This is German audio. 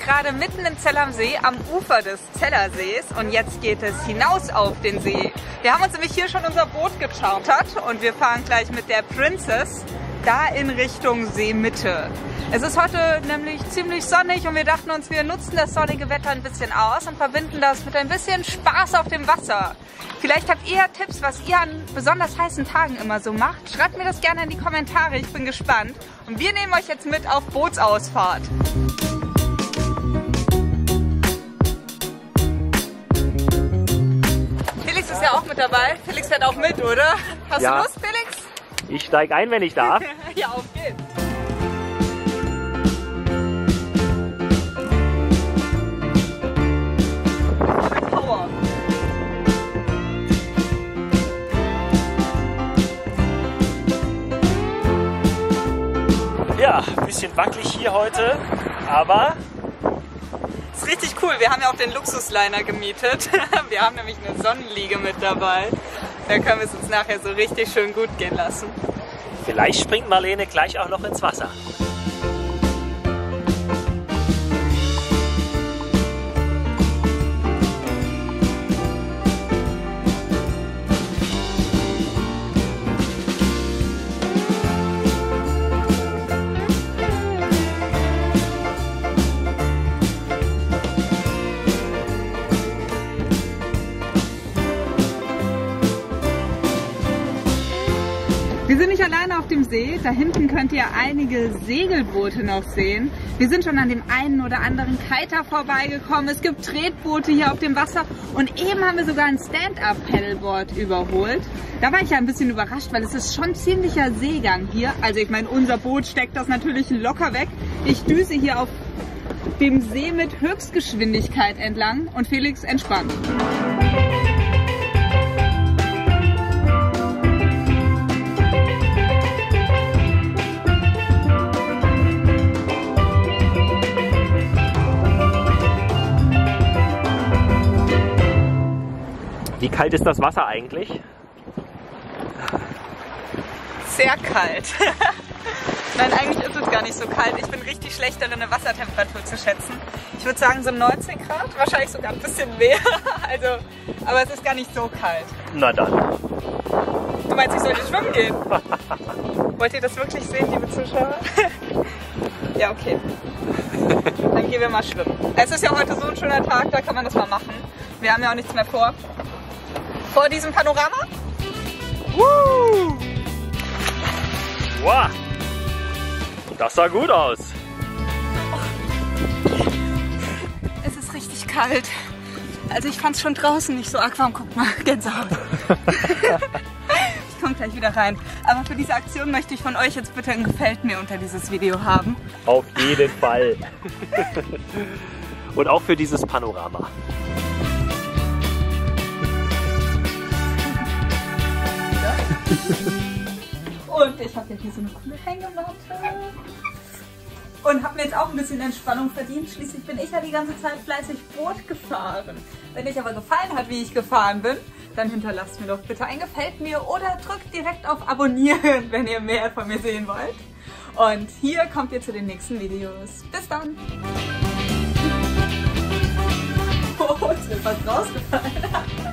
gerade mitten in Zell am See, am Ufer des Zellersees, und jetzt geht es hinaus auf den See. Wir haben uns nämlich hier schon unser Boot gechartert und wir fahren gleich mit der Princess da in Richtung Seemitte. Es ist heute nämlich ziemlich sonnig und wir dachten uns, wir nutzen das sonnige Wetter ein bisschen aus und verbinden das mit ein bisschen Spaß auf dem Wasser. Vielleicht habt ihr Tipps, was ihr an besonders heißen Tagen immer so macht. Schreibt mir das gerne in die Kommentare, ich bin gespannt. Und wir nehmen euch jetzt mit auf Bootsausfahrt. Felix ist ja auch mit dabei. Felix fährt auch mit, oder? Hast du Lust, Felix? Ich steige ein, wenn ich darf. Ja, auf geht's. Power. Ja, ein bisschen wackelig hier heute, aber ist richtig cool. Wir haben ja auch den Luxusliner gemietet. Wir haben nämlich eine Sonnenliege mit dabei. Da können wir es uns nachher so richtig schön gut gehen lassen. vielleicht springt Marlene gleich auch noch ins Wasser. Wir sind nicht alleine auf dem See. Da hinten könnt ihr einige Segelboote noch sehen. Wir sind schon an dem einen oder anderen Kiter vorbeigekommen. Es gibt Tretboote hier auf dem Wasser. Und eben haben wir sogar ein Stand-Up-Paddleboard überholt. Da war ich ja ein bisschen überrascht, weil es ist schon ziemlicher Seegang hier. Also ich meine, unser Boot steckt das natürlich locker weg. Ich düse hier auf dem See mit Höchstgeschwindigkeit entlang und Felix entspannt. Wie kalt ist das Wasser eigentlich? Sehr kalt. Nein, eigentlich ist es gar nicht so kalt. Ich bin richtig schlecht darin, eine Wassertemperatur zu schätzen. Ich würde sagen so 19 Grad, wahrscheinlich sogar ein bisschen mehr. Also, aber es ist gar nicht so kalt. Na dann. Du meinst, ich sollte schwimmen gehen? Wollt ihr das wirklich sehen, liebe Zuschauer? Ja, okay. Dann gehen wir mal schwimmen. Es ist ja heute so ein schöner Tag, da kann man das mal machen. Wir haben ja auch nichts mehr vor. Vor diesem Panorama? Wow. Das sah gut aus. Es ist richtig kalt. Also ich fand es schon draußen nicht so arg warm. Guck mal, Gänsehaut. Ich komme gleich wieder rein. Aber für diese Aktion möchte ich von euch jetzt bitte ein Gefällt mir unter dieses Video haben. Auf jeden Fall. Und auch für dieses Panorama. Und ich habe ja hier so eine coole Hängematte. Und habe mir jetzt auch ein bisschen Entspannung verdient. Schließlich bin ich ja die ganze Zeit fleißig Boot gefahren. Wenn euch aber gefallen hat, wie ich gefahren bin, dann hinterlasst mir doch bitte ein Gefällt mir oder drückt direkt auf Abonnieren, wenn ihr mehr von mir sehen wollt. Und hier kommt ihr zu den nächsten Videos. Bis dann! Oh, ist mir fast rausgefallen.